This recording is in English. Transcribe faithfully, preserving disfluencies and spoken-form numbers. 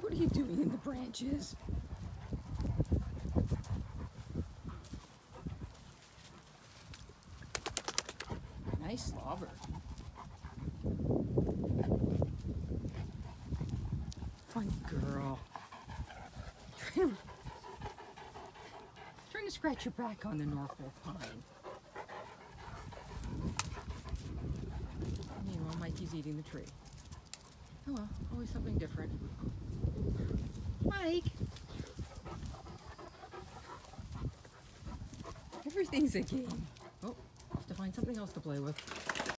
What are you doing in the branches? Nice slobber. Funny girl. Trying, trying to scratch your back on the Norfolk Pine. Meanwhile, Mikey's eating the tree. Oh well, always something different. Mike! Everything's a game. Oh, have to find something else to play with.